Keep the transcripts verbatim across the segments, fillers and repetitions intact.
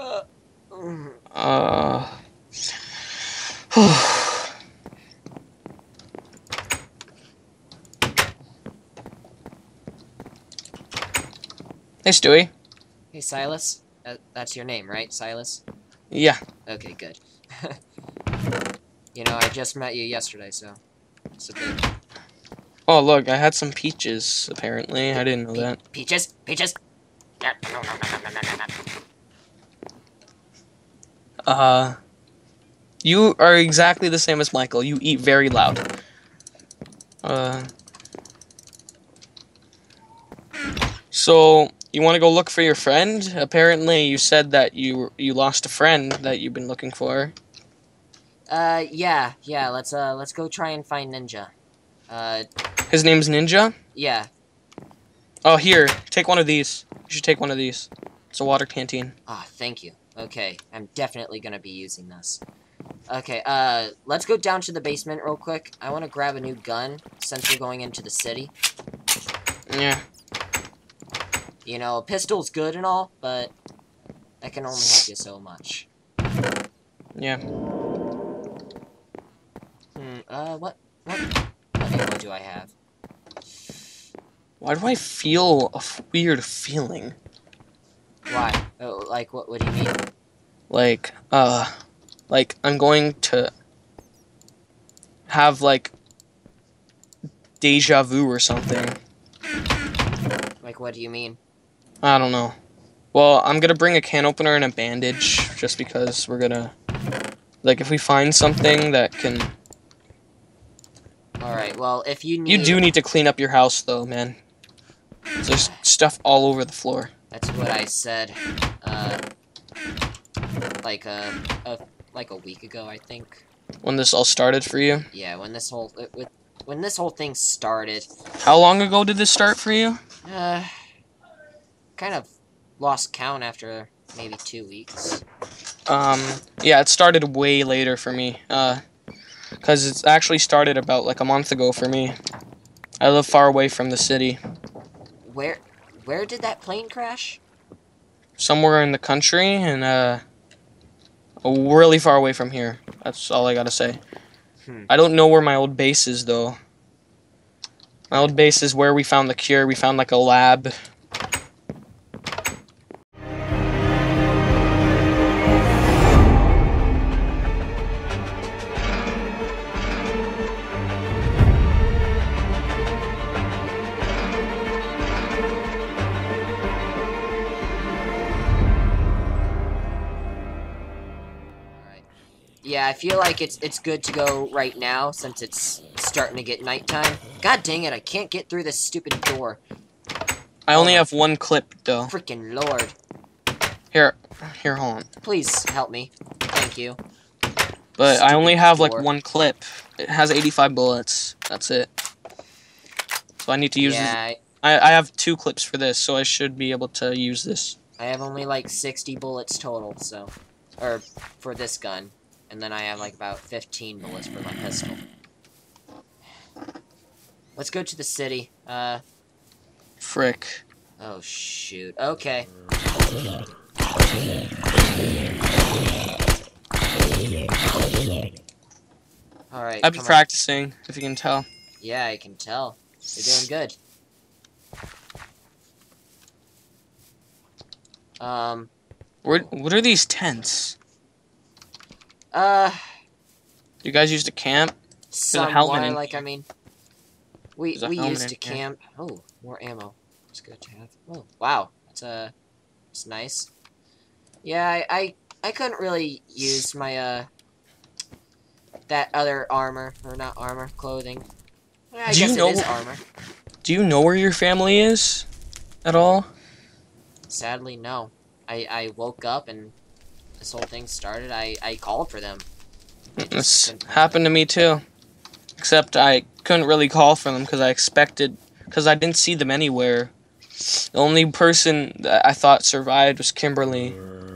Uh. Hey, Stewie. Hey, Silas. Uh, that's your name, right, Silas? Yeah. Okay, good. You know, I just met you yesterday, so it's a bit... Oh, look, I had some peaches, apparently. I didn't know Pe that. peaches? Peaches? Uh, you are exactly the same as Michael. You eat very loud. Uh, so you want to go look for your friend? Apparently, you said that you you lost a friend that you've been looking for. Uh, yeah, yeah, let's, uh, let's go try and find Ninja. Uh, His name's Ninja? yeah. Oh, here, take one of these. You should take one of these. It's a water canteen. Ah, thank you. Okay, I'm definitely gonna be using this. Okay, uh, let's go down to the basement real quick. I want to grab a new gun, since we're going into the city. Yeah. You know, a pistol's good and all, but that can only help you so much. Yeah. Hmm, uh, what, what, what ammo do I have? Why do I feel a f weird feeling? Why? Oh, like, what, what do you mean? Like, uh, like I'm going to have, like, deja vu or something. Like, what do you mean? I don't know. Well, I'm gonna bring a can opener and a bandage, just because we're gonna... Like, if we find something that can... Alright, well, if you need... You do need to clean up your house, though, man. There's stuff all over the floor. That's what I said, uh, like, a, a, like a week ago, I think. When this all started for you? Yeah, when this whole, with, when this whole thing started. How long ago did this start for you? Uh, kind of lost count after maybe two weeks. Um, yeah, it started way later for me. Uh, because it's actually started about, like, a month ago for me. I live far away from the city. Where, where did that plane crash? Somewhere in the country, and, uh, really far away from here. That's all I gotta say. Hmm. I don't know where my old base is, though. My old base is where we found the cure. We found, like, a lab. Yeah, I feel like it's it's good to go right now since it's starting to get nighttime. God dang it, I can't get through this stupid door. I only have one clip, though. Freaking Lord. Here, here, hold on. Please help me. Thank you. But I only have, like, door. one clip. It has eighty-five bullets. That's it. So I need to use Yeah, this. I, I have two clips for this, so I should be able to use this. I have only like sixty bullets total, so... Or, for this gun. And then I have like about fifteen bullets for my pistol. Let's go to the city. Uh... Frick. Oh, shoot. Okay. Alright, I've been practicing, if you can tell. Yeah, I can tell. You're doing good. Um... Where, what are these tents? Uh... You guys used to camp? Somewhat, like, I mean... We, we used to here. camp... Oh, more ammo. It's good to have. Oh, wow. That's, uh... It's nice. Yeah, I, I, I couldn't really use my, uh... that other armor. Or not armor, clothing. Yeah, I Do guess you know, it is armor. Do you know where your family is? At all? Sadly, no. I, I woke up and this whole thing started. I, I called for them. This happened to me too. Except I couldn't really call for them because I expected... Because I didn't see them anywhere. The only person that I thought survived was Kimberly.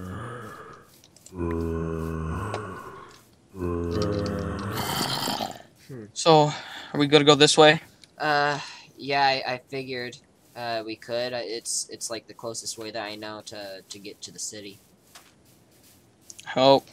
Hmm. So, are we good to go this way? Uh, yeah, I, I figured uh, we could. It's it's like the closest way that I know to, to get to the city. Hope.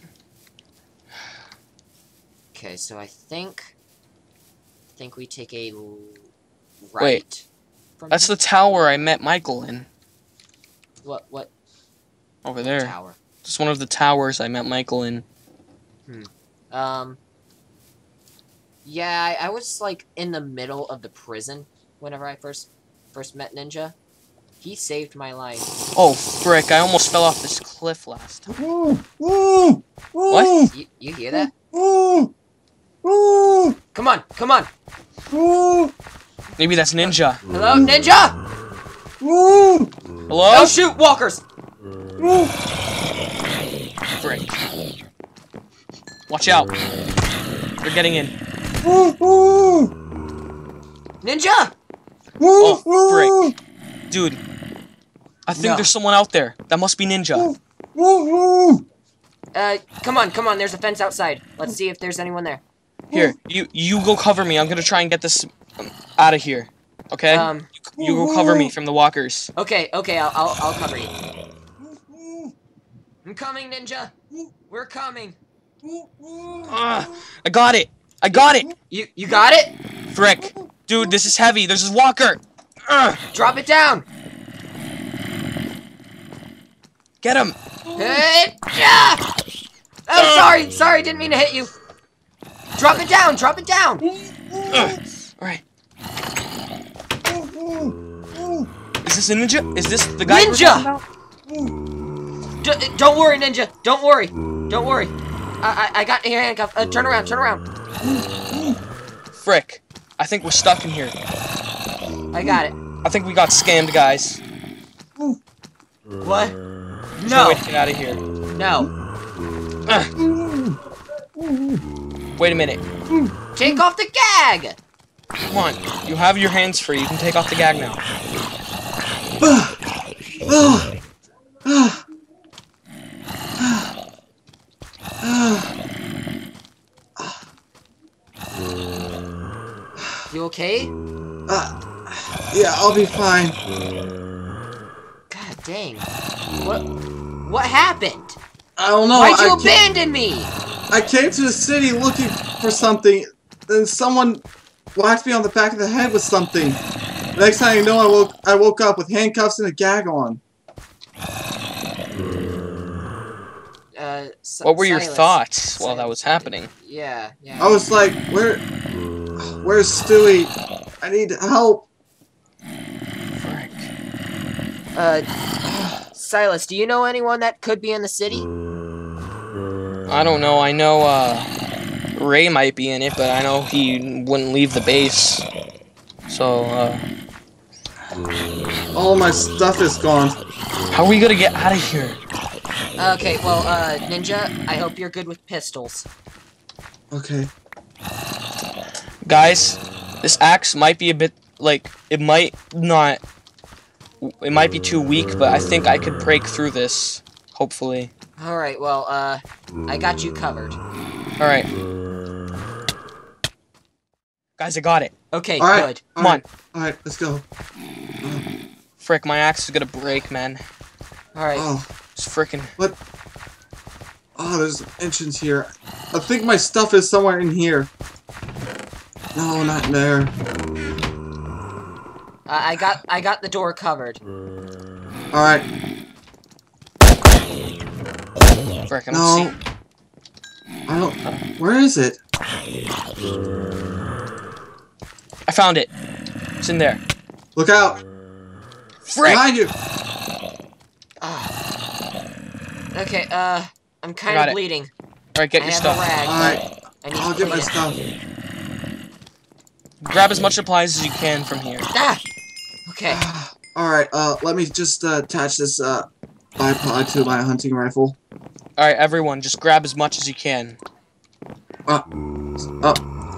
Okay, so I think, I think we take a l- right. Wait, from That's here? the tower I met Michael in. What? What? Over what there. tower? Just one of the towers I met Michael in. Um. Yeah, I, I was like in the middle of the prison whenever I first first met Ninja. He saved my life. Oh, frick, I almost fell off this cliff last time. Ooh, ooh, What? You, you hear that? Ooh, ooh, Come on, come on. ooh, Maybe that's Ninja. Hello, Ninja! ooh, Hello? Don't shoot, walkers! ooh. Frick. Watch out. They're getting in. Ooh, ooh, Ninja! ooh, Oh, frick. Dude, I think No. there's someone out there. That must be Ninja. ooh, ooh. Uh, come on, come on, there's a fence outside. Let's see if there's anyone there. Here, you you go cover me. I'm gonna try and get this um, out of here. Okay? Um, You go cover me from the walkers. okay, okay, I'll, I'll, I'll cover you. I'm coming, Ninja! We're coming! Ah, I got it. I got it. You, you got it? Frick. Dude, this is heavy. There's this walker. Ugh. Drop it down! Get him. Hey, yeah! Oh, sorry, sorry, didn't mean to hit you. Drop it down, drop it down! Ugh. All right. Is this a ninja? Is this the guy? you were Ninja! talking about? D don't worry, Ninja. Don't worry. Don't worry. I I, I got your handcuff. Uh, turn around. Turn around. Frick. I think we're stuck in here. I got it. I think we got scammed, guys. What? There's no No. way to get out of here. No. Ugh. Wait a minute. Take off the gag. Come on. You have your hands free. You can take off the gag now. You okay? Uh, yeah, I'll be fine. God dang. What? What happened? I don't know. Why'd you I, ca abandon me? I came to the city looking for something, then someone whacked me on the back of the head with something. Next thing I know, I woke I woke up with handcuffs and a gag on. Uh, Si- What were your Silas. thoughts while that Silas. was happening? Yeah, yeah. I was like, where, where's Stewie? I need help. Frick. Uh, Silas, do you know anyone that could be in the city? I don't know. I know uh, Ray might be in it, but I know he wouldn't leave the base. So, uh, All my stuff is gone. how are we gonna get out of here? Okay, well, uh, Ninja, I hope you're good with pistols. Okay. Guys, this axe might be a bit, like, it might not, it might be too weak, but I think I could break through this, hopefully. Alright, well, uh, I got you covered. Alright. Guys, I got it. Okay, All right. good. Come on. All right, let's go. Frick, my axe is gonna break, man. Alright. Oh, It's frickin'. what? Oh, there's entrance here. I think my stuff is somewhere in here. No, not in there. Uh, I got, I got the door covered. All right. Frick, I don't No. see. I don't. Where is it? I found it. It's in there. Look out! Frick! Behind you! Okay, uh, I'm kind got of it. bleeding. Alright, get I your have stuff. a rag. All right, I need I'll to get my clean it. stuff. Grab as much supplies as you can from here. Ah! Okay. All right. Uh, let me just uh, attach this uh bipod to my hunting rifle. Alright, everyone, just grab as much as you can. Uh, oh.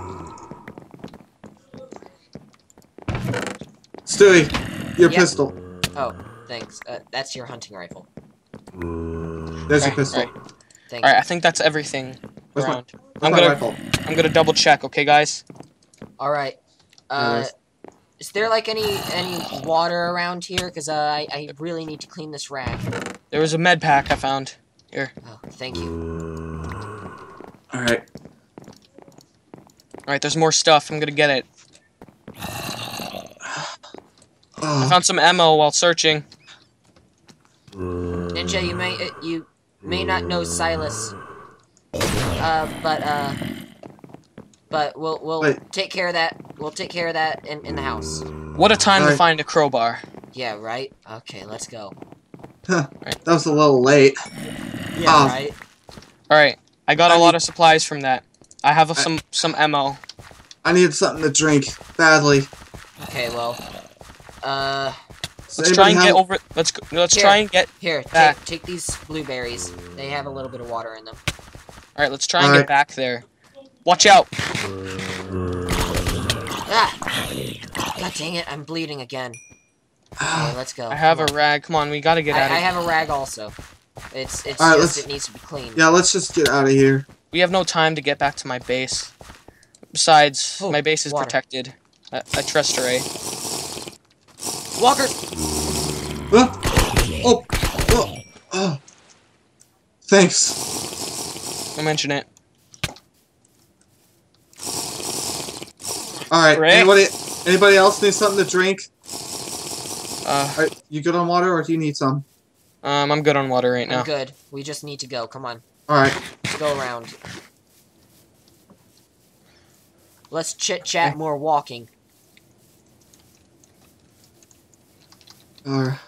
Stewie, your Yep. pistol. Oh, thanks. Uh, that's your hunting rifle. There's your Alright, pistol. alright. Thank Alright, I think that's everything Where's my- around. Where's I'm my gonna rifle? I'm gonna double check, okay guys? you. Alright. Uh, Anyways. is there, like, any any water around here? Because, uh, I, I really need to clean this rag. There was a med pack I found. Here. Oh, thank you. Alright. Alright, there's more stuff. I'm gonna get it. I Oh, found some ammo while searching. Ninja, you may uh, you may not know Silas, uh, but uh, but we'll we'll Wait. take care of that. We'll take care of that in in the house. What a time to Alright. find a crowbar. Yeah, right. Okay, let's go. that was a little late. Yeah, Oh. right. Alright, I got I a lot need- of supplies from that. I have a, I- some some ammo. I need something to drink badly. Okay, well, uh, Does Let's try and anybody get have- over. Let's go, let's Here. try and get. here, Back. take take these blueberries. They have a little bit of water in them. All right, let's try and Alright. get back there. Watch out! Ah! God dang it! I'm bleeding again. Okay, let's go. I have Come a rag. Come on, we gotta get I, out of I here. have a rag also. It's it's Alright, just let's- it needs to be clean. Yeah, let's just get out of here. We have no time to get back to my base. Besides, Oh, my base is water. protected. I, I trust Ray. Walker. Ah! Oh, oh, oh. Thanks. Don't mention it. All right. Rick? Anybody? Anybody else need something to drink? Uh, Are you good on water, or do you need some? um, I'm good on water right now. I'm good. We just need to go. Come on, All right. let's go around. Let's chit chat more walking. Uh,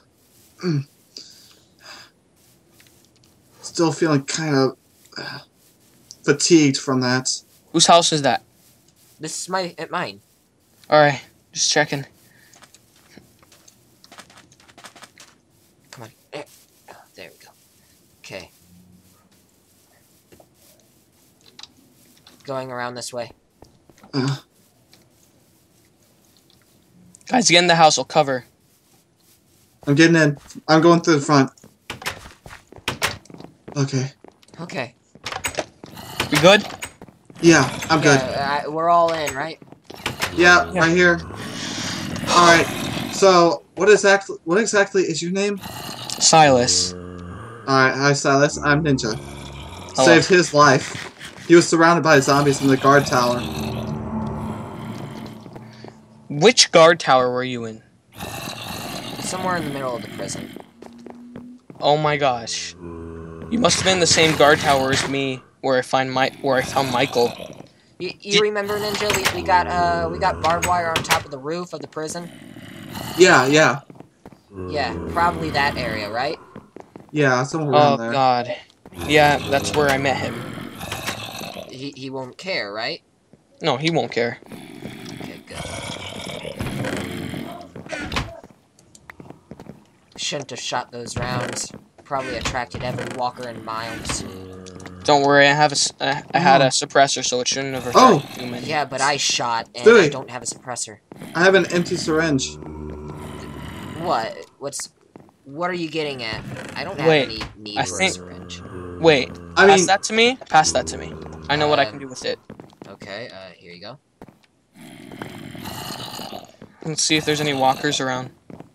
still feeling kind of uh, fatigued from that. Whose house is that? This is my at mine. All right, just checking. Come on. Eh. Oh, there we go. Okay. Going around this way. Uh, Guys, get in the house. I'll cover. I'm getting in. I'm going through the front. Okay. Okay. We good? Yeah, I'm good. Yeah, uh, we're all in, right? Yeah, Yeah. right here. All right. So, what is actually what exactly is your name? Silas. All right. Hi, Silas. I'm Ninja. Hello. Saved his life. He was surrounded by zombies in the guard tower. Which guard tower were you in? Somewhere in the middle of the prison. Oh my gosh. You must have been in the same guard tower as me, where I find my where I found Michael. You, you Did- remember, Ninja? We, we got uh we got barbed wire on top of the roof of the prison. Yeah, yeah, Yeah, probably that area, right? yeah. Somewhere Oh around there. god. Yeah, that's where I met him. He he won't care, right? No, he won't care. Okay, good. Shouldn't have shot those rounds. Probably attracted Evan Walker and Miles. Don't worry, I have a s- I I had a suppressor, so it shouldn't have Oh. attracted too many. Yeah, but I shot and Stewie. I don't have a suppressor. I have an empty syringe. What? What's? What are you getting at? I don't have Wait, any need I for think- a syringe. Wait, I pass mean, that to me. Pass that to me. I know what I Uh, can do with it. Okay, uh, here you go. Let's see if there's any walkers around.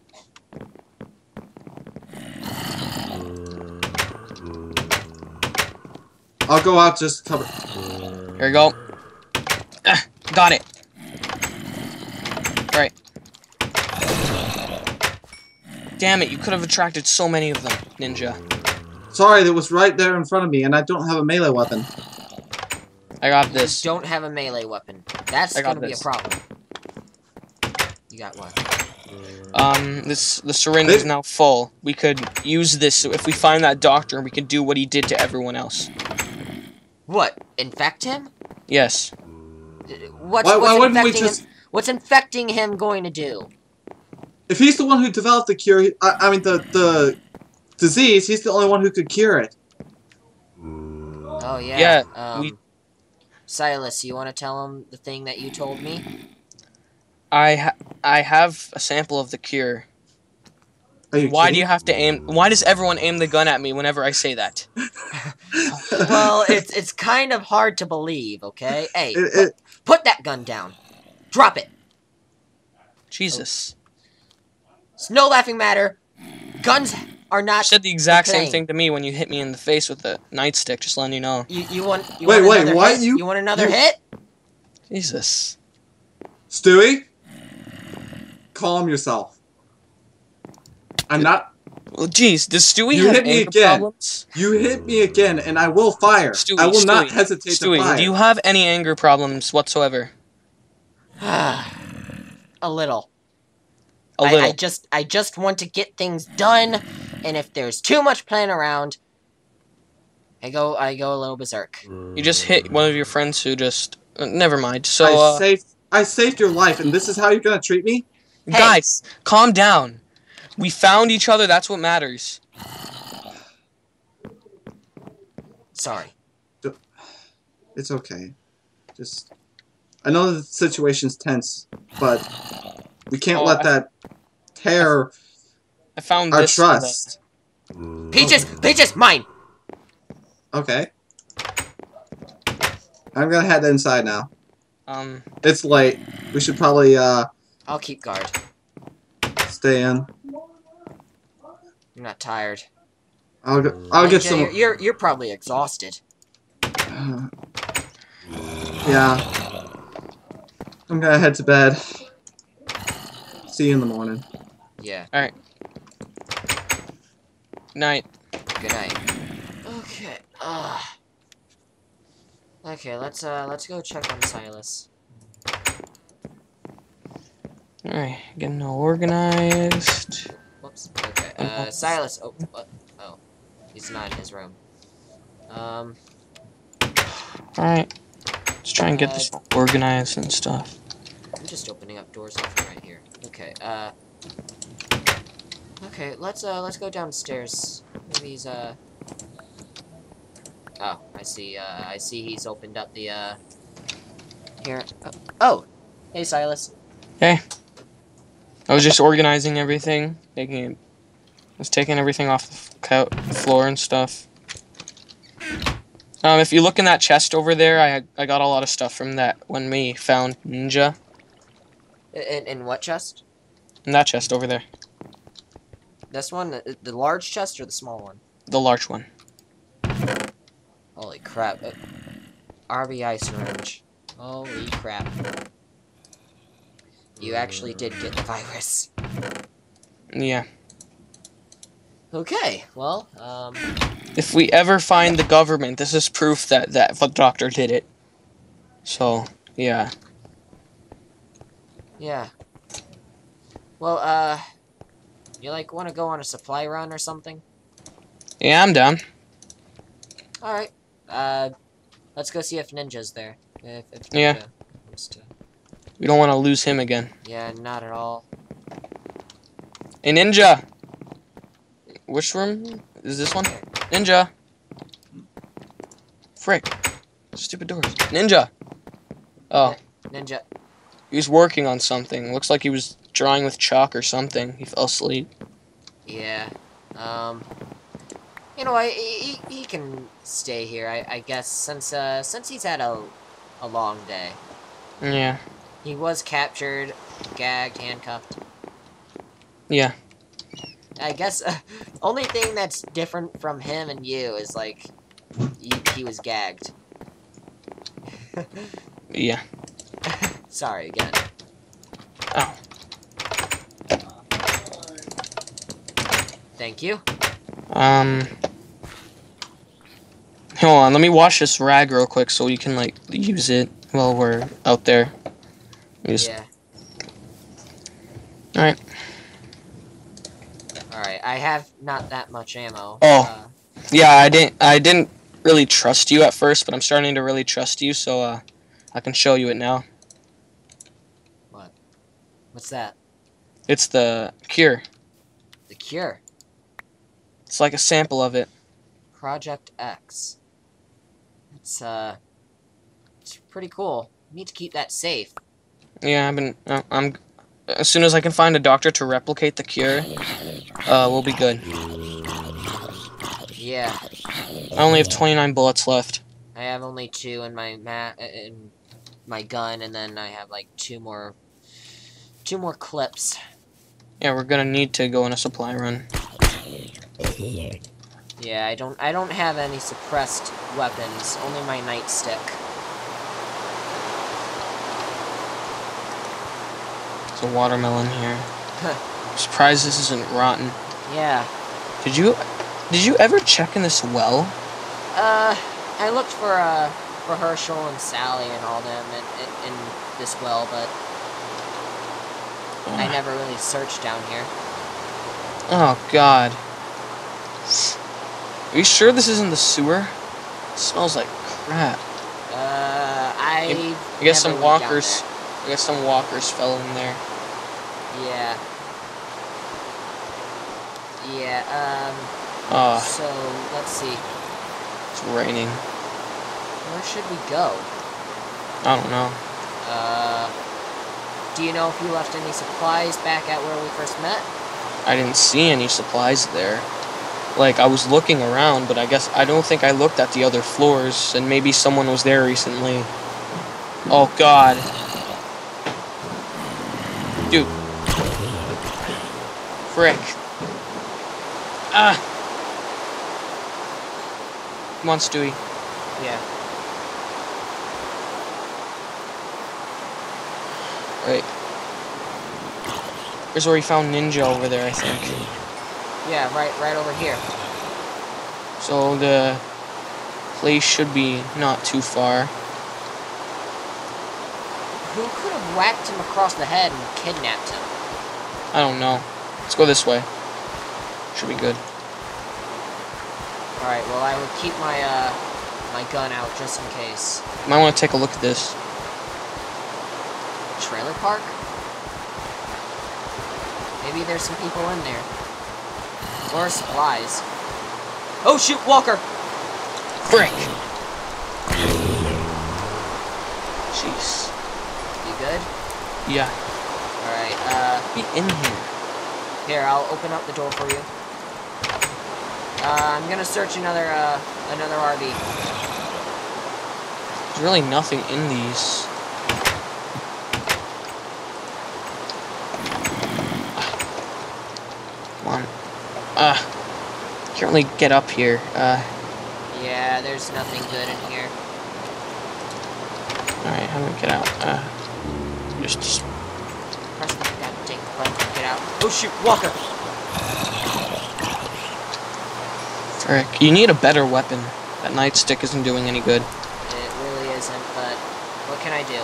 I'll go out just to cover. Here we go. Ah, got it. Right. Damn it, you could have attracted so many of them, Ninja. Sorry, that was right there in front of me, and I don't have a melee weapon. I got this. Don't have a melee weapon. That's I got gonna be a this. problem. You got one. Um, this the syringe is now full. We could use this if we find that doctor. We could do what he did to everyone else. What? Infect him? Yes. What's, Why, what's why wouldn't we infecting just? him? What's infecting him going to do? If he's the one who developed the cure, he- I, I mean the the disease, he's the only one who could cure it. Oh yeah. Yeah, Um, we- Silas, you want to tell him the thing that you told me? I ha I have a sample of the cure. Are you Why kidding? do you have to aim? Why does everyone aim the gun at me whenever I say that? Well, it's it's kind of hard to believe. Okay. Hey, It- put, it- put that gun down. Drop it. Jesus. It's no laughing matter. Guns are You not. said the exact same thing. thing to me when you hit me in the face with the nightstick. Just letting you know. You you want you Wait, want wait, another what? hit? You- You want another you- hit? Jesus. Stewie? Calm yourself. I'm not. Well, geez, does Stewie You have hit me anger again. problems? You hit me again, and I will fire. Stewie, I will not Stewie, hesitate to Stewie, fire. do you have any anger problems whatsoever? A little. A I, little. I just I just want to get things done, and if there's too much playing around, I go I go a little berserk. You just hit one of your friends who just. Uh, never mind. So, I uh, saved. I saved your life, and this is how you're gonna treat me? Hey. guys, calm down. We found each other. That's what matters. Sorry. It's okay. Just. I know the situation's tense, but we can't Oh, let I- that tear I found our this. for the- trust. Peaches, Peaches, mine. Okay. I'm gonna head inside now. Um, It's late. We should probably uh I'll keep guard. stay in. I'm not tired. I'll go, I'll get Ninja, some. You're, you're you're probably exhausted. Yeah. I'm gonna head to bed. See you in the morning. Yeah. night. Good night. Okay. Ugh. Okay. Let's uh let's go check on Silas. Alright, getting all organized. Whoops. Okay. Uh, Silas. Oh. What? Oh. He's not in his room. Um. Alright. Let's try and get this all organized and stuff. I'm just opening up doors left and right here. Okay. Uh. Okay. Let's uh let's go downstairs. Maybe he's uh. Oh, I see. Uh, I see he's opened up the uh. Here. Oh. Oh. Hey, Silas. Hey. I was just organizing everything, taking it, I was taking everything off the f- cou- floor and stuff. Um, if you look in that chest over there, I I got a lot of stuff from that when we found Ninja. In in what chest? In that chest over there, This one, the, the large chest or the small one? the large one. Holy crap! Uh, R B I syringe. Holy crap! You actually did get the virus. Yeah. Okay, well, um, If we ever find the government, this is proof that that the doctor did it. So yeah. yeah. Well, uh, you like want to go on a supply run or something? Yeah, I'm down. All right. Uh, let's go see if Ninja's there. If, if Ninja Yeah. wants to. We don't want to lose him again. Yeah, not at all. Hey, Ninja! Which room? Is this one? Ninja! Frick. Stupid doors. Ninja! Oh, Ninja. he was working on something. Looks like he was drawing with chalk or something. He fell asleep. Yeah. Um. You know, I he, he can stay here. I, I guess since uh since he's had a a long day. Yeah. He was captured, gagged, handcuffed. Yeah. I guess uh, only thing that's different from him and you is like he, he was gagged. Yeah. Sorry again. Oh. Thank you. Um. Hold on, let me wash this rag real quick so you can, like, use it while we're out there. Just, Yeah. Alright. Alright, I have not that much ammo. Oh. Uh, Yeah, I didn't I didn't really trust you at first, but I'm starting to really trust you, so uh I can show you it now. what? What's that? It's the cure. The Cure. It's like a sample of it. Project X. It's, uh... It's pretty cool. Need to keep that safe. Yeah, I've been uh, I'm as soon as I can find a doctor to replicate the cure, uh we'll be good. Yeah. I only have twenty-nine bullets left. I have only two in my ma in my gun, and then I have like two more, two more clips. Yeah, we're gonna need to go on a supply run. Yeah, I don't I don't have any suppressed weapons, only my nightstick. There's a watermelon here. I'm surprised this isn't rotten. Yeah. Did you did you ever check in this well? Uh, I looked for uh for Herschel and Sally and all them in, in, in this well, but I never really searched down here. Oh God. Are you sure this isn't the sewer? It smells like crap. Uh, I. I guess some walkers. I guess some walkers fell in there. Yeah. Yeah. Um. Oh, So let's see. it's raining. Where should we go? I don't know. Uh. Do you know if you left any supplies back at where we first met? I didn't see any supplies there. Like, I was looking around, but I guess I don't think I looked at the other floors, and maybe someone was there recently. Oh, God. Dude. Frick. Ah! Come on, Stewie. Yeah. Right. Here's where he found Ninja over there, I think. Yeah, right, right over here. So the place should be not too far. Who could have whacked him across the head and kidnapped him? I don't know. Let's go this way. Should be good. Alright, well I will keep my uh my gun out just in case. Might want to take a look at this. Trailer park? Maybe there's some people in there. Or supplies. Oh shoot, Walker! Frick! Jeez. You good? Yeah. Alright, uh, Be in here. here, I'll open up the door for you. Uh, I'm gonna search another, uh, another R V. There's really nothing in these. Come on. Ah. Can't really get up here. Uh. Yeah, there's nothing good in here. Alright, how do we get out? Uh. Just, just. Press the goddamn button to get out. Oh shoot, Walker! Frick. You need a better weapon. That nightstick isn't doing any good. It really isn't, but what can I do?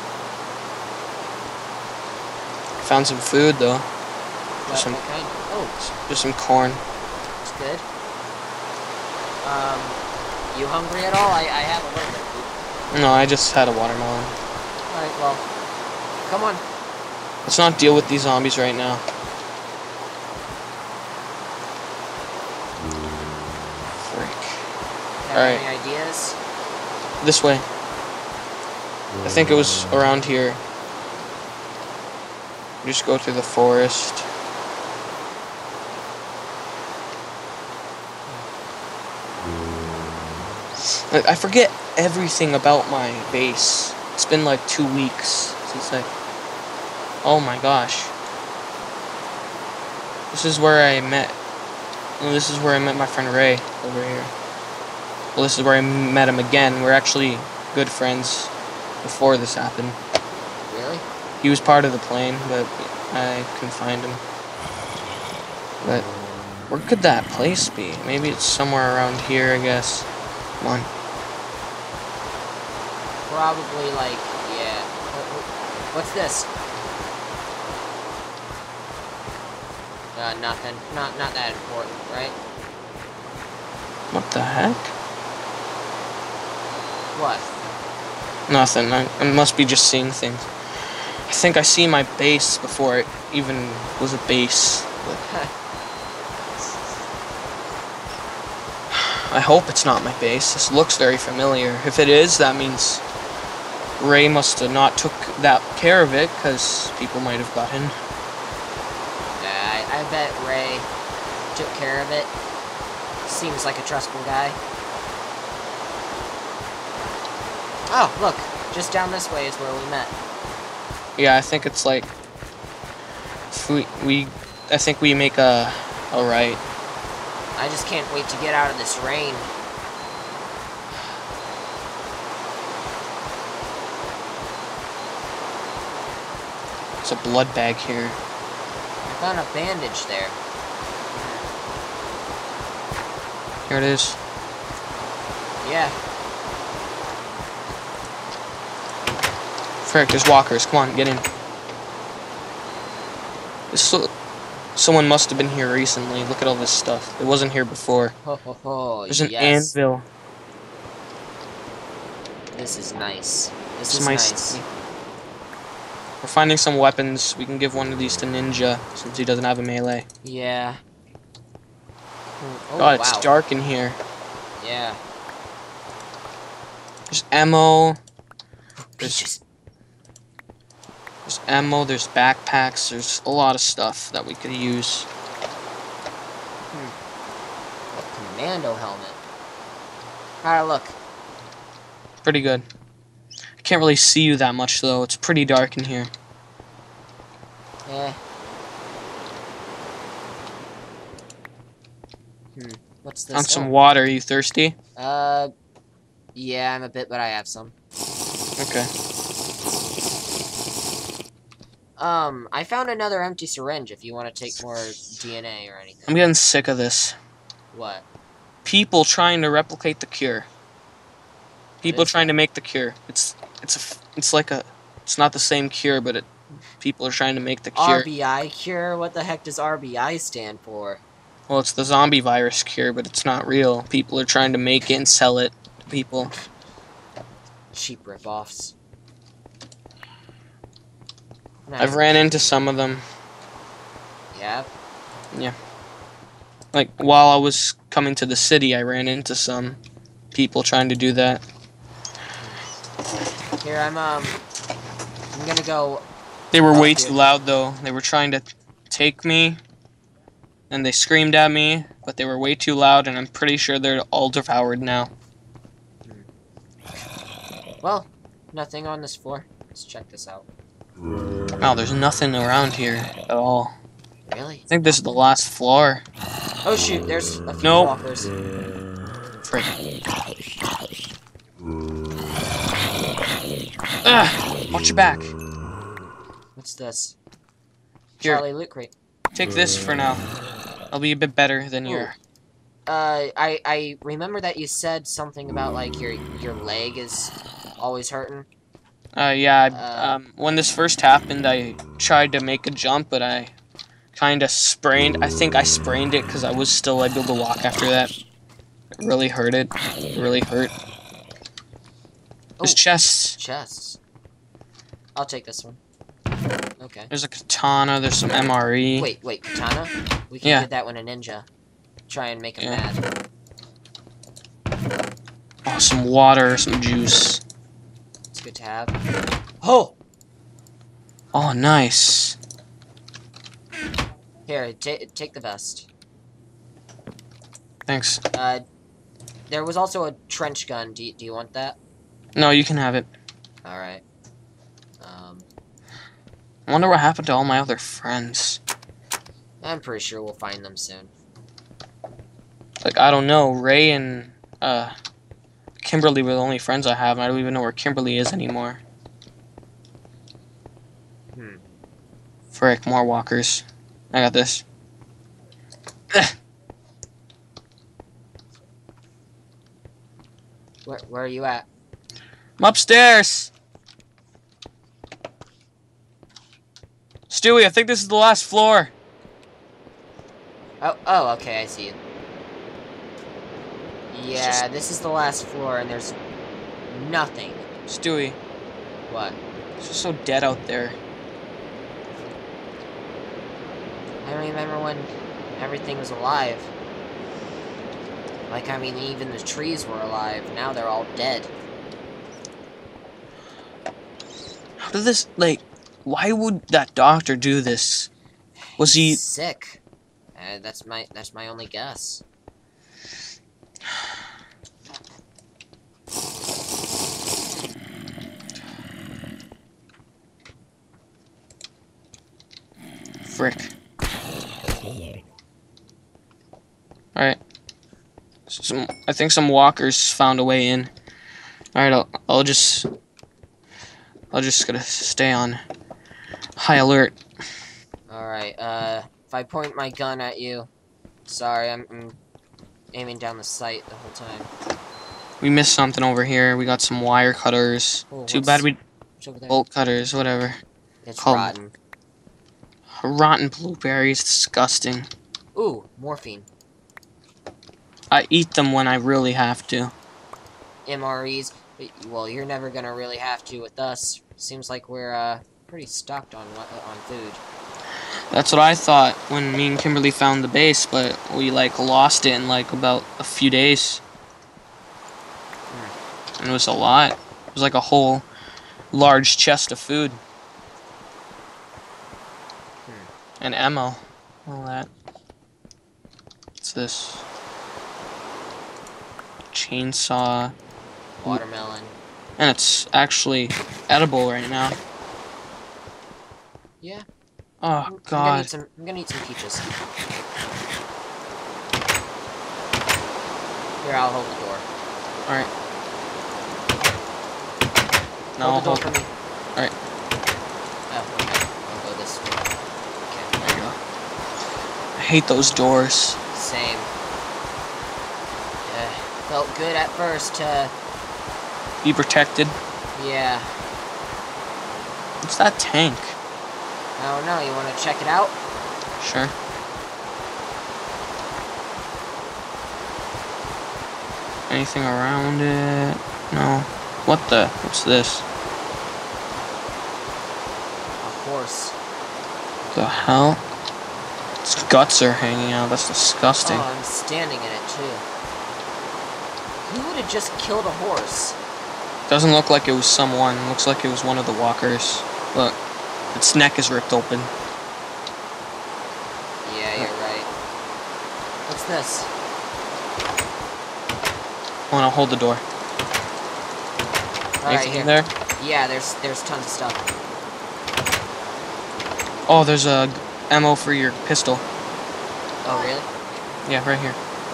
Found some food though. What, some- what kind? Oh, Just some corn. it's good. Um, you hungry at all? I, I have a little bit of food. No, I just had a watermelon. Alright, well, come on. Let's not deal with these zombies right now. Frick. Have Alright. any ideas? This way. I think it was around here. Just go through the forest. I I forget everything about my base. It's been like two weeks since I... Oh my gosh. This is where I met... No, this is where I met my friend Ray, over here. Well, this is where I met him again. We're actually good friends before this happened. Really? He was part of the plane, but I couldn't find him. But where could that place be? Maybe it's somewhere around here, I guess. Come on. Probably like, yeah. What- what- What's this? Uh, nothing. Not, not that important, right? What the heck? What? Nothing. I, I must be just seeing things. I think I see my base before it even was a base. But I hope it's not my base. This looks very familiar. If it is, that means Ray must have not took that care of it, because people might have gotten. Yeah, I, I bet Ray took care of it. Seems like a trustful guy. Oh, look. Just down this way is where we met. Yeah, I think it's like if we we I think we make a a right. I just can't wait to get out of this rain. It's a blood bag here. I found a bandage there. Here it is. Yeah. Frick, there's walkers. Come on, get in. This so someone must have been here recently. Look at all this stuff. It wasn't here before. Ho ho ho. There's an yes. anvil. This is nice. This It's is nice. nice. We're finding some weapons. We can give one of these to Ninja since he doesn't have a melee. Yeah. Oh, God, it's wow. dark in here. Yeah. There's ammo. There's, Peaches. there's ammo. There's backpacks. There's a lot of stuff that we could use. A commando helmet. Alright, look. Pretty good. I can't really see you that much though. It's pretty dark in here. Eh. Hmm. What's this? Found some Oh. water. Are you thirsty? Uh, yeah, I'm a bit, but I have some. Okay. Um, I found another empty syringe if you want to take more D N A or anything. I'm getting sick of this. What? People trying to replicate the cure. People is trying to make the cure. It's it's a f- it's like a it's not the same cure, but it people are trying to make the cure. R B I cure? What the heck does R B I stand for? Well, it's the zombie virus cure, but it's not real. People are trying to make it and sell it to people. Cheap ripoffs. Nice. I've ran into some of them. Yeah. Like while I was coming to the city, I ran into some people trying to do that. Here, I'm, um... I'm gonna go... They were Oh, way dude. too loud though. They were trying to take me, and they screamed at me, but they were way too loud, and I'm pretty sure they're all devoured now. Well, nothing on this floor. Let's check this out. Wow, there's nothing around here at all. Really? I think this is the last floor. Oh shoot, there's a few Nope. walkers. Frick. Ah, watch your back. What's this? Here. Charlie loot crate. Take this for now. I'll be a bit better than your. Uh, I I remember that you said something about like your your leg is always hurting. Uh, yeah. I, Uh, um, when this first happened, I tried to make a jump, but I kind of sprained. I think I sprained it because I was still able to walk after that. It really hurt it. It really hurt. There's Oh. chests. Chests. I'll take this one. Okay. There's a katana. There's some M R E. Wait, wait, katana? We can Yeah. get that one a ninja. Try and make him Yeah. mad. Oh, some water, some juice. It's good to have. Oh! Oh, nice. Here, ta take the vest. Thanks. Uh, there was also a trench gun. Do you, do you want that? No, you can have it. Alright. Um, I wonder what happened to all my other friends. I'm pretty sure we'll find them soon. Like, I don't know. Ray and uh, Kimberly were the only friends I have, and I don't even know where Kimberly is anymore. Hmm. Frick, more walkers. I got this. Where, where are you at? I'm upstairs! Stewie, I think this is the last floor. Oh, oh, okay, I see you. Yeah, this is the last floor, and there's nothing. Stewie, What? it's just so dead out there. I remember when everything was alive. Like, I mean, even the trees were alive. Now they're all dead. How did this, like, why would that doctor do this? Was he... Sick. Uh, that's my that's my only guess. Frick. Alright. Some, I think some walkers found a way in. All right, I'll, I'll just, I'll just gonna stay on high alert. All right. Uh, if I point my gun at you, sorry, I'm, I'm aiming down the sight the whole time. We missed something over here. We got some wire cutters. Oh, Too what's- bad we what's over there? bolt cutters, whatever. It's called- rotten. Rotten blueberries, disgusting. Ooh, morphine. I eat them when I really have to. M R Es. Well, you're never gonna really have to with us. Seems like we're uh pretty stocked on on food. That's what I thought when me and Kimberly found the base, but we like lost it in like about a few days. And it was a lot. It was like a whole large chest of food. Hmm. And ammo. All that. What's this? Chainsaw. Watermelon. And it's actually edible right now. Yeah. Oh I'm gonna god. eat some. I'm gonna eat some peaches. Here, I'll hold the door. Alright. No, hold I'll the door hold for me. Alright. Oh, okay. I'll go this way. Okay. There you go. I hate those doors. Same. Uh, felt good at first to, Be protected. yeah. What's that tank? I don't know, you wanna check it out? Sure. Anything around it? No. What the? What's this? A horse. The hell? Its guts are hanging out. That's disgusting. Oh, I'm standing in it too. Who would have just killed a horse? Doesn't look like it was someone. Looks like it was one of the walkers. Look. Its neck is ripped open. Yeah, you're right. What's this? I want to hold the door. Alright, Anything here. in there? Yeah, there's there's tons of stuff. Oh, there's a ammo for your pistol. Oh, really? Yeah, right here.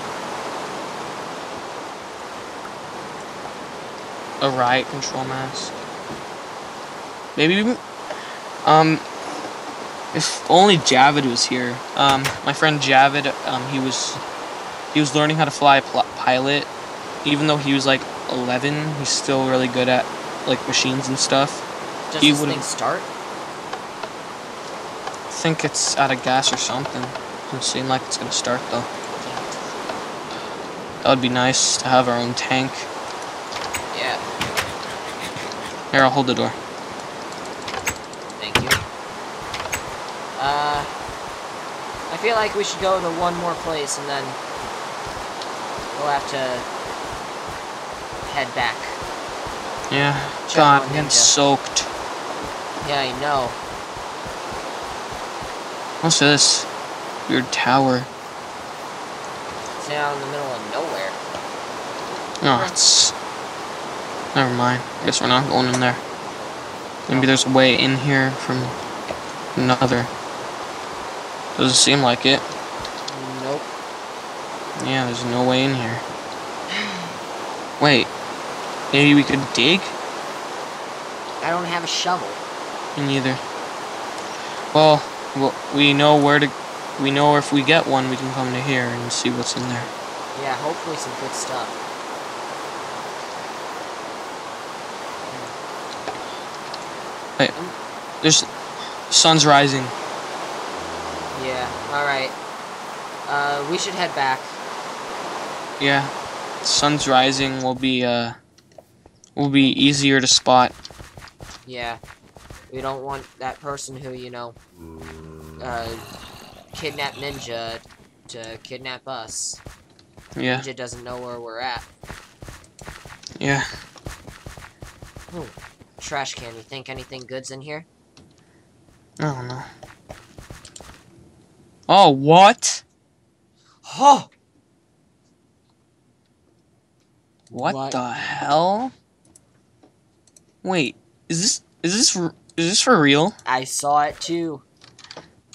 A riot control mask. Maybe, we- um, if only Javid was here. Um, my friend Javid, um, he was, he was learning how to fly a pl- pilot. Even though he was like eleven, he's still really good at like machines and stuff. Does He this would've- thing start? I think it's out of gas or something. Doesn't seem like it's gonna start though. That would be nice to have our own tank. Yeah, Here, I'll hold the door. thank you. Uh, I feel like we should go to one more place and then we'll have to head back. Yeah. Check God, on I'm getting Ninja. soaked. Yeah, I know. What's this? Weird tower. It's out in the middle of nowhere. No, it's... Never mind. I guess we're not going in there. Maybe there's a way in here from another. Doesn't seem like it. Nope. Yeah, there's no way in here. Wait. Maybe we could dig? I don't have a shovel. Me neither. Well, well, we know where to... We know if we get one, we can come to here and see what's in there. Yeah, hopefully some good stuff. Wait. There's... Sun's rising. Yeah, alright. Uh, we should head back. Yeah. Sun's rising will be, uh... Will be easier to spot. Yeah. We don't want that person who, you know, uh, kidnapped Ninja to kidnap us. Yeah. Ninja doesn't know where we're at. Yeah. Ooh, trash can. You think anything good's in here? I don't know. Oh, what? Oh! What, What? the hell? Wait, is this is this r- is this for real? I saw it too.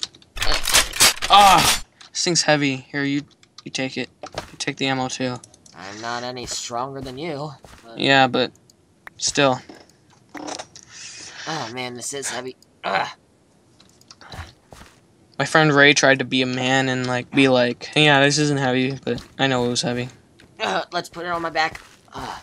Ah, this thing's heavy. Here, you you take it. You take the ammo too. I'm not any stronger than you. But... Yeah, but still. Oh man, this is heavy. Ugh. My friend Ray tried to be a man and like be like, hey, yeah, this isn't heavy, but I know it was heavy. Ugh, let's put it on my back. Ugh.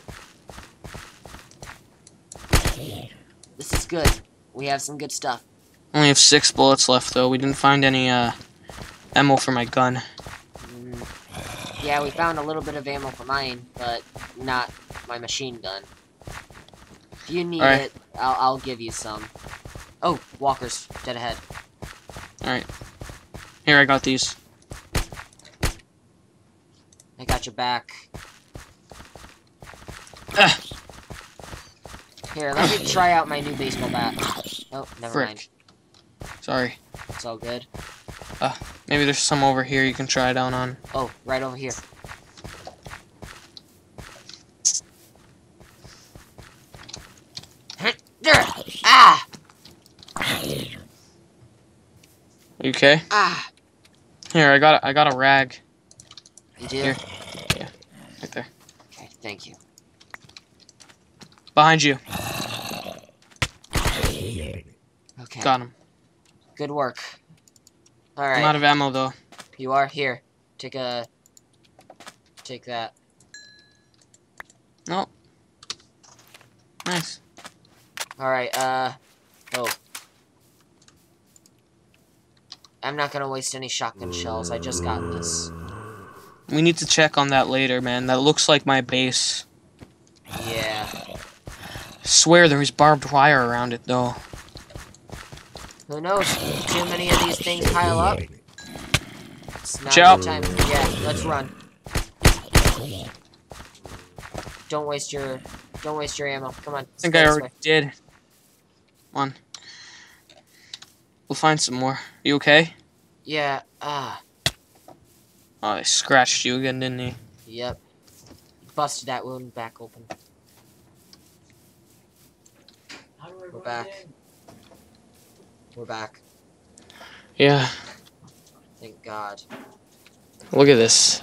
This is good. We have some good stuff. Only have six bullets left though. We didn't find any uh, ammo for my gun. Mm. Yeah, we found a little bit of ammo for mine, but not my machine gun. If you need right. it, I'll, I'll give you some. Oh, walkers, dead ahead. Alright. Here, I got these. I got your back. Ah, Here, let me try out my new baseball bat. Oh, never frick. mind. Sorry. It's all good. Maybe there's some over here you can try down on. Oh, right over here. Ah! You okay? Ah! Here, I got I got a rag. You do? Here. Yeah, right there. Okay, thank you. Behind you. Okay. Got him. Good work. I'm Alright. out of ammo though. You are? Here. Take a... Take that. Nope. Nice. Alright, uh... Oh. I'm not gonna waste any shotgun shells. I just got this. We need to check on that later, man. That looks like my base. Yeah. Swear there was barbed wire around it though. Who knows? Too many of these things pile up. It's not Watch out. a good time. Yeah, let's run. Don't waste your... Don't waste your ammo. Come on. I think I already did. Come on. We'll find some more. You okay? Yeah, ah. Oh, they scratched you again, didn't they? Yep. Busted that wound back open. We're back. We're back. Yeah. Thank God. Look at this.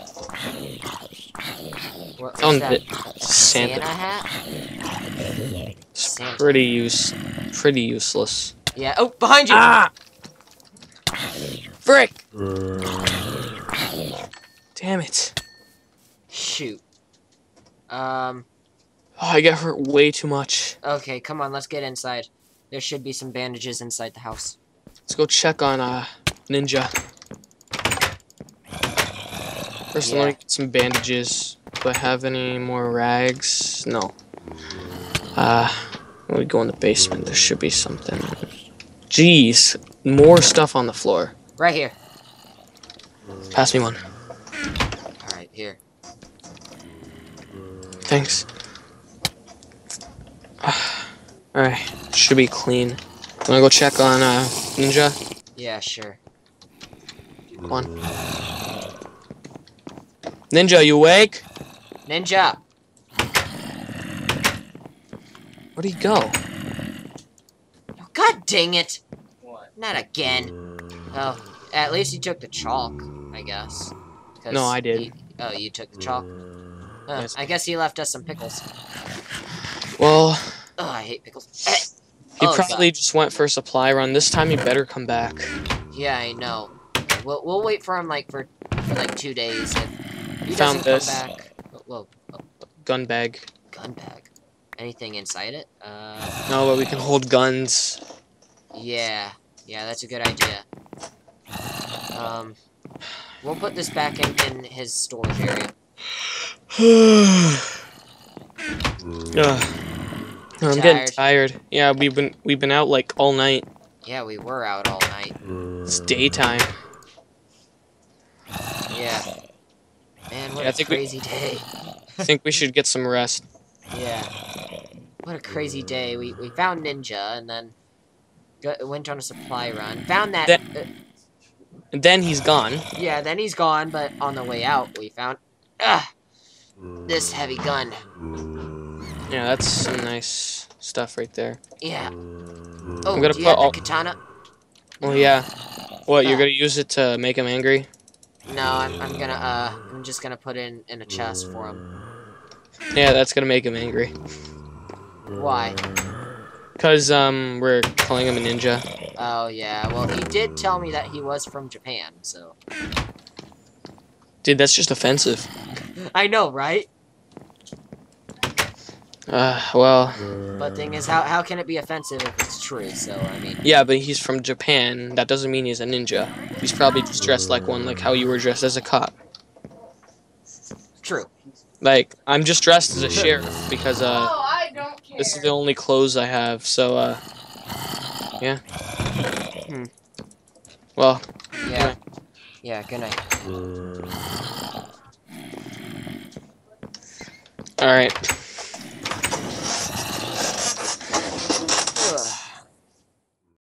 What, Found what's that? it. Santa. Santa hat? It's Santa. pretty use, pretty useless. Yeah. Oh, behind you! Ah! Frick! Damn it. Shoot. Um, Oh, I got hurt way too much. okay, come on, let's get inside. There should be some bandages inside the house. Let's go check on uh Ninja. First, Yeah. let me get some bandages. Do I have any more rags? No. Uh, let me go in the basement. There should be something. Jeez, more stuff on the floor. Right here. Pass me one. Alright, here. Thanks. Alright, should be clean. Wanna go check on uh, Ninja? Yeah, sure. Come on. Ninja, you awake? Ninja! Where'd he go? Oh, God dang it! What? Not again. Oh, at least you took the chalk, I guess. 'Cause No, I did. he- oh, you took the chalk? Huh, Yes. I guess he left us some pickles. Well, Oh, I hate pickles. Eh. he Oh, probably God. just went for a supply run. This time he better come back. Yeah, I know. We'll, we'll wait for him, like, for, for like, two days. If he Found doesn't this. come back... Oh, whoa. Oh, Gun bag. gun bag. Anything inside it? Uh, No, but we can hold guns. yeah. Yeah, that's a good idea. Um, we'll put this back in, in his storage area. Ugh. I'm getting tired. Yeah, we've been we've been out like all night. Yeah, we were out all night. It's daytime. Yeah. Man, what Yeah, I a think we- crazy day. I think we should get some rest. Yeah. What a crazy day. We we found Ninja and then go, went on a supply run. Found that. That- uh, And then he's gone. yeah, then he's gone. But on the way out, we found uh, this heavy gun. Yeah, that's some nice stuff right there. Yeah. I'm Oh, gonna do you put have all- the katana? Oh yeah. What, you're Ah. gonna use it to make him angry? No, I'm, I'm gonna, uh, I'm just gonna put it in, in a chest for him. Yeah, that's gonna make him angry. Why? Cause um, we're calling him a ninja. Oh, yeah, well, he did tell me that he was from Japan, so. Dude, that's just offensive. I know, right? Uh, well. But thing is, how, how can it be offensive if it's true, so, I mean. Yeah, but he's from Japan. That doesn't mean he's a ninja. He's probably just dressed like one, like how you were dressed as a cop. True. Like, I'm just dressed as a sheriff because, uh, Oh, I don't care. this is the only clothes I have, so, uh, yeah. Hmm. Well, Yeah. Yeah, good night. alright.